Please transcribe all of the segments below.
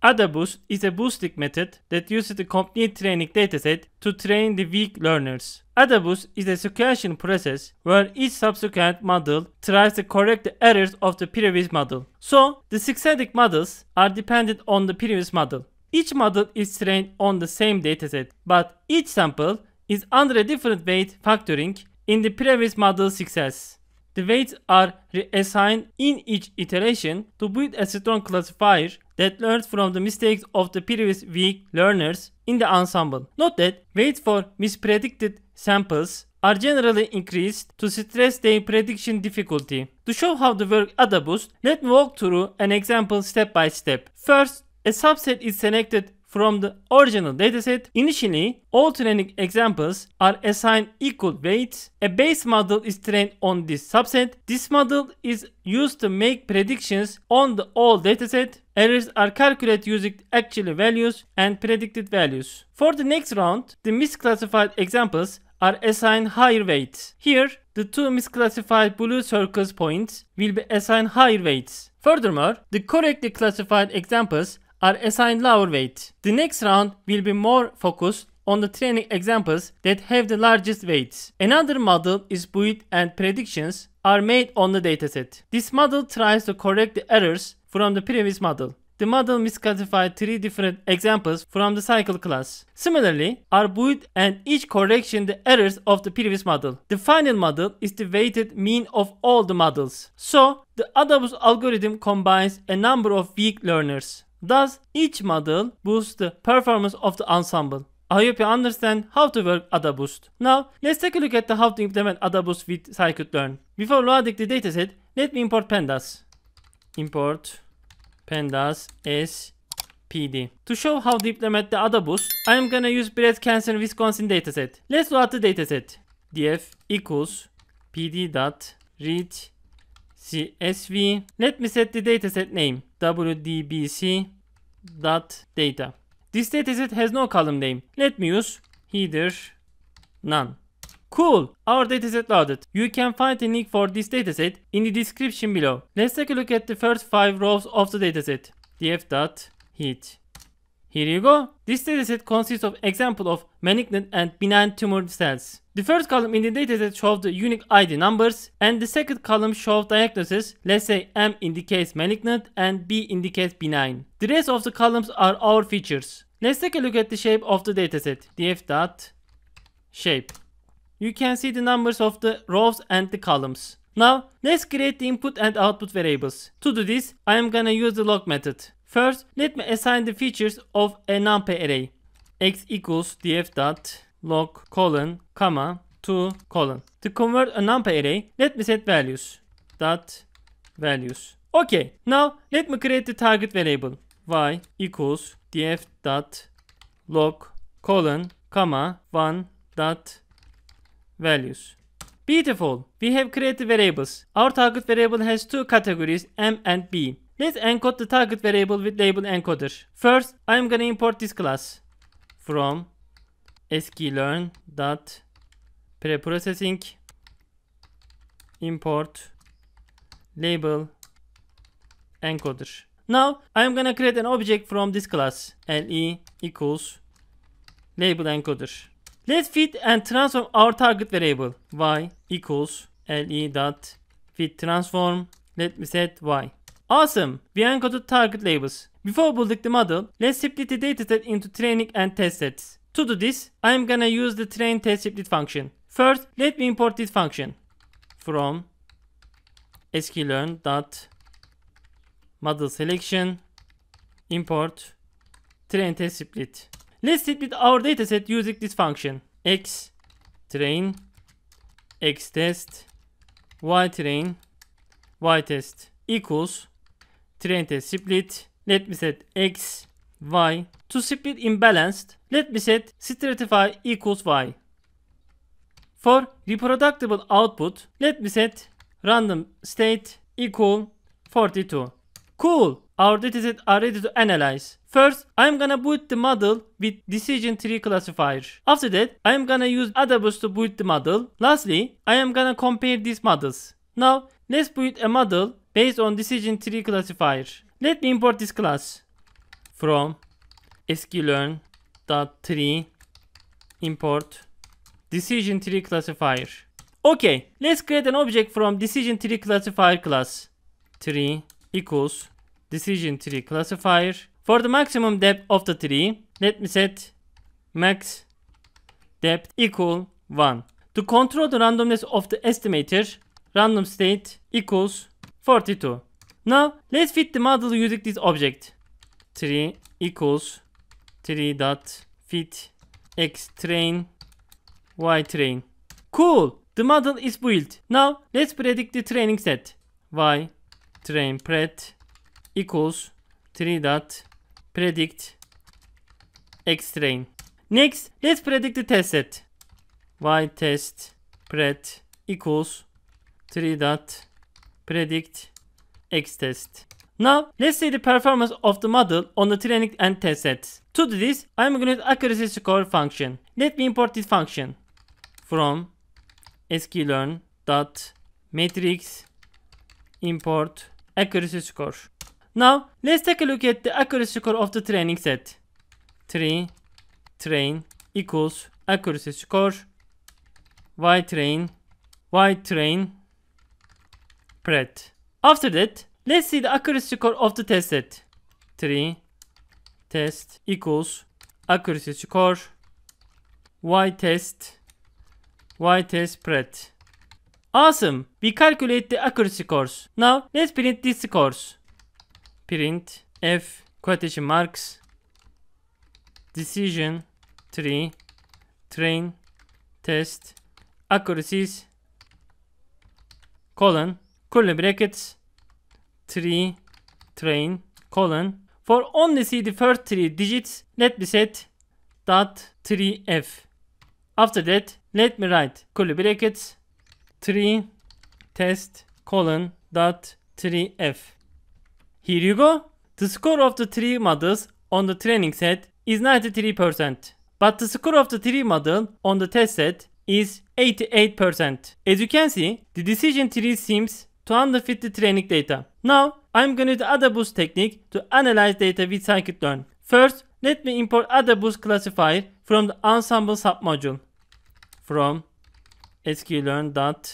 Adaboost is a boosting method that uses the complete training dataset to train the weak learners. Adaboost is a sequential process where each subsequent model tries to correct the errors of the previous model. So, the successive models are dependent on the previous model. Each model is trained on the same dataset, but each sample is under a different weight factoring in the previous model's success. The weights are reassigned in each iteration to build a strong classifier that learns from the mistakes of the previous weak learners in the ensemble. Note that weights for mispredicted samples are generally increased to stress their prediction difficulty. To show how to work Adaboost, let me walk through an example step by step. First, a subset is selected from the original dataset. Initially, all training examples are assigned equal weights. A base model is trained on this subset. This model is used to make predictions on the old dataset. Errors are calculated using actual values and predicted values. For the next round, the misclassified examples are assigned higher weights. Here, the two misclassified blue circles points will be assigned higher weights. Furthermore, the correctly classified examples are assigned lower weight. The next round will be more focused on the training examples that have the largest weights. Another model is built and predictions are made on the dataset. This model tries to correct the errors from the previous model. The model misclassified 3 different examples from the cycle class. Similarly, are built and each correction the errors of the previous model. The final model is the weighted mean of all the models. So, the Adaboost algorithm combines a number of weak learners. Thus, each model boosts the performance of the ensemble. I hope you understand how to work Adaboost. Now, let's take a look at how to implement Adaboost with Scikit-Learn. Before loading the dataset, let me import pandas. Import pandas as PD. To show how to implement the Adaboost, I am gonna use breast cancer Wisconsin dataset. Let's load the dataset. df equals pd.read CSV. Let me set the dataset name wdbc.data. This dataset has no column name. Let me use header none. Cool! Our dataset loaded. You can find the link for this dataset in the description below. Let's take a look at the first 5 rows of the dataset. df.heat. Here you go. This dataset consists of example of malignant and benign tumor cells. The first column in the dataset shows the unique ID numbers, and the second column shows diagnosis. Let's say M indicates malignant and B indicates benign. The rest of the columns are our features. Let's take a look at the shape of the dataset. df.shape. You can see the numbers of the rows and the columns. Now, let's create the input and output variables. To do this, I am gonna use the log method. First, let me assign the features of a numpy array. X equals df.log colon comma 2 colon. To convert a numpy array, let me set values. Values. Okay, now let me create the target variable. Y equals df.log colon comma 1 dot values. Beautiful. We have created variables. Our target variable has 2 categories, M and B. Let's encode the target variable with label encoder. First, I am gonna import this class from Scikit-Learn.preprocessing import label encoder. Now, I am gonna create an object from this class. le equals label encoder. Let's feed and transform our target variable. Y equals le.feedTransform. Let me set Y. Awesome! We encoded target labels. Before building the model, let's split the dataset into training and test sets. To do this, I am gonna use the train test split function. First, let me import this function from Scikit-Learn.model selection import train test split. Let's split our dataset using this function. X train, X test, Y train, Y test equals train test split. Let me set X, Y. To split imbalanced, let me set stratify equals Y. For reproducible output, let me set random state equal 42. Cool! Our datasets are ready to analyze. First, I am gonna build the model with decision tree classifier. After that, I am gonna use Adaboost to build the model. Lastly, I am gonna compare these models. Now, let's build a model based on decision tree classifier. Let me import this class from Scikit-Learn .tree import decision tree classifier. Okay, let's create an object from decision tree classifier class. Tree equals decision tree classifier. For the maximum depth of the tree, let me set max depth equal 1. To control the randomness of the estimator, random state equals 42. Now let's fit the model using this object. Tree equals tree.fit xtrain ytrain. Cool! The model is built. Now let's predict the training set. Y train pred equals tree.predict xtrain. Next, let's predict the test set. Y test pred equals tree.predict xtest. Now let's see the performance of the model on the training and test sets. To do this, I'm going to use accuracy score function. Let me import this function from Scikit-Learn .matrix import accuracy score. Now let's take a look at the accuracy score of the training set. Tree train equals accuracy score ytrain pred. After that, let's see the accuracy score of the test set. Tree test equals accuracy score ytest pred. Awesome! We calculate the accuracy scores. Now let's print these scores. Print f quotation marks decision tree train test accuracies colon curly brackets tree train colon. For only see the first 3 digits, let me set .3f. After that, let me write curly brackets tree test colon .3f. Here you go. The score of the 3 models on the training set is 93%, but the score of the 3 model on the test set is 88%. As you can see, the decision tree seems to underfit the training data. Now, I'm going to use the Adaboost technique to analyze data with Scikit-Learn. First, let me import Adaboost classifier from the Ensemble submodule. From Scikit-Learn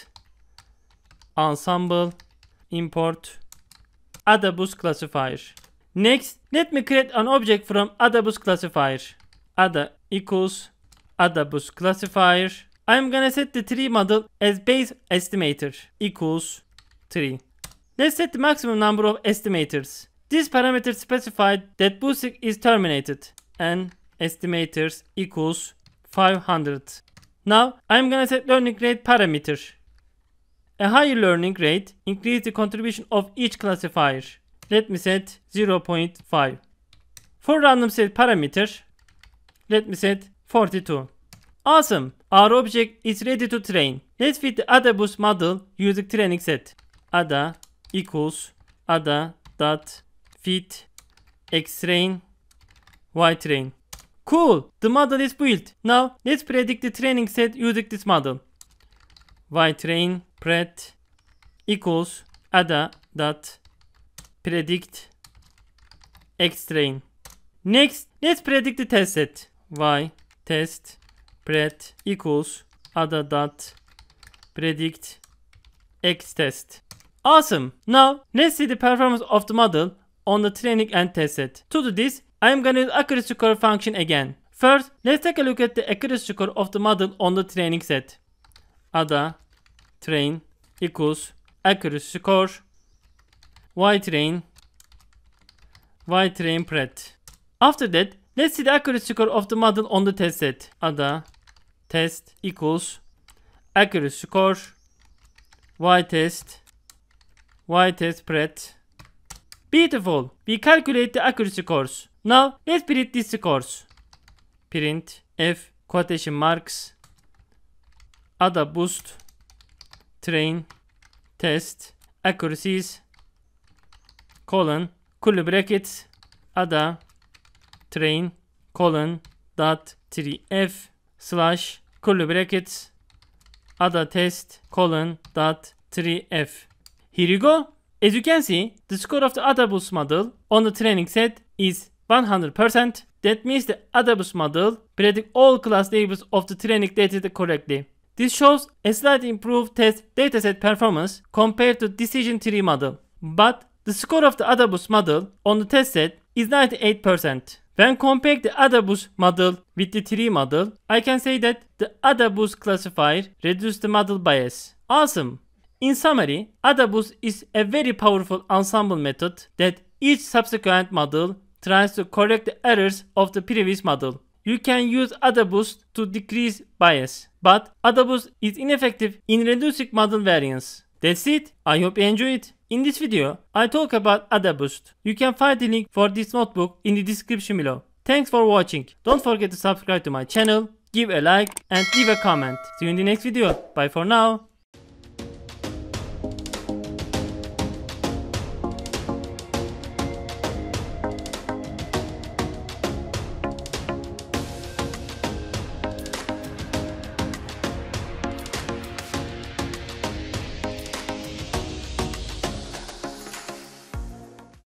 Ensemble import Adaboost classifier. Next, let me create an object from Adaboost classifier. Ada equals Adaboost classifier. I'm gonna set the tree model as base estimator equals 3. Let's set the maximum number of estimators. This parameter specified that boosting is terminated and estimators equals 500. Now I'm gonna set learning rate parameter. A higher learning rate increases the contribution of each classifier. Let me set 0.5. For random set parameter, let me set 42. Awesome! Our object is ready to train. Let's fit the Adaboost model using training set. Ada equals ada.fit xtrain ytrain. Cool! The model is built. Now let's predict the training set using this model. Ytrain pred equals ada.predict xtrain. Next, let's predict the test set. Y test pred equals ada.predict xtest. Awesome! Now let's see the performance of the model on the training and test set. To do this, I'm gonna use accuracy score function again. First, let's take a look at the accuracy score of the model on the training set. Ada train equals accuracy score ytrain pred. After that, let's see the accuracy score of the model on the test set. Ada test equals accuracy score ytest pred. Beautiful! We calculate the accuracy scores. Now let's print these scores. Print f quotation marks Adaboost train test accuracies colon curly brackets ada train colon .3f slash curly brackets ada test colon .3f. Here you go. As you can see, the score of the Adaboost model on the training set is 100%. That means the Adaboost model predicts all class labels of the training dataset correctly. This shows a slightly improved test dataset performance compared to decision tree model. But the score of the Adaboost model on the test set is 98%. When comparing the Adaboost model with the tree model, I can say that the Adaboost classifier reduced the model bias. Awesome! In summary, Adaboost is a very powerful ensemble method that each subsequent model tries to correct the errors of the previous model. You can use Adaboost to decrease bias, but Adaboost is ineffective in reducing model variance. That's it. I hope you enjoy it. In this video, I talk about Adaboost. You can find the link for this notebook in the description below. Thanks for watching. Don't forget to subscribe to my channel, give a like and leave a comment. See you in the next video. Bye for now.